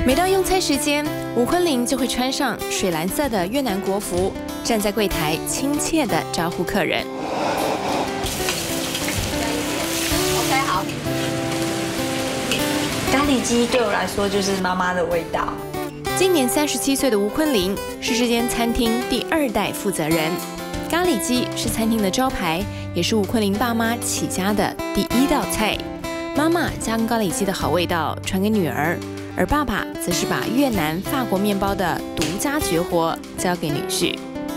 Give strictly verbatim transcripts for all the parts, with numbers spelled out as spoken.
每到用餐时间，吴昆凌就会穿上水蓝色的越南国服，站在柜台亲切地招呼客人。 OK， 好。咖喱鸡对我来说就是妈妈的味道。 今年三十七岁的吴昆凌是这间餐厅第二代负责人。咖喱鸡是餐厅的招牌，也是吴昆凌爸妈起家的第一道菜。妈妈将咖喱鸡的好味道传给女儿。 而爸爸则是把越南、法国面包的独家绝活交给女婿。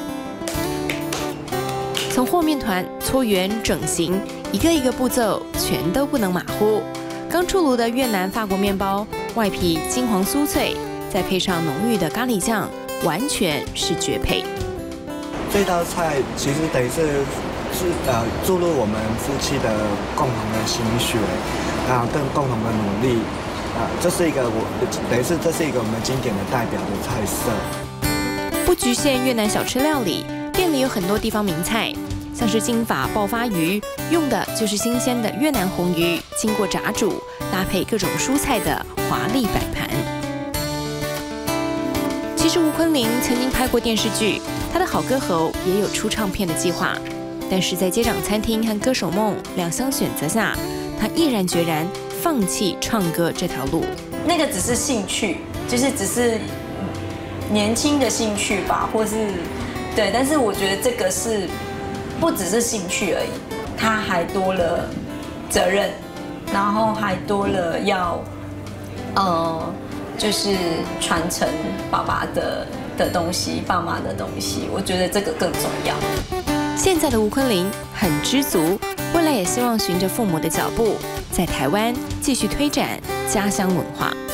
从和面团、搓圆、整形，一个一个步骤全都不能马虎。刚出炉的越南、法国面包，外皮金黄酥脆，再配上浓郁的咖喱酱，完全是绝配。 这道菜其实等于是是呃注入我们夫妻的共同的心血，啊，更共同的努力。 啊，这是一个我等于是这是一个我们经典的代表的菜色。 不局限越南小吃料理，店里有很多地方名菜，像是金发爆发鱼，用的就是新鲜的越南红鱼，经过炸煮，搭配各种蔬菜的华丽摆盘。其实吴昆凌曾经拍过电视剧，她的好歌喉也有出唱片的计划，但是在街长餐厅和歌手梦两相选择下，她毅然决然 放弃唱歌这条路， 那个只是兴趣，就是只是年轻的兴趣吧，或是对。但是我觉得这个是不只是兴趣而已，它还多了责任，然后还多了要呃，就是传承爸爸的的东西，爸妈的东西。我觉得这个更重要。 现在的吴昆凌很知足，未来也希望循着父母的脚步，在台湾继续推展家乡文化。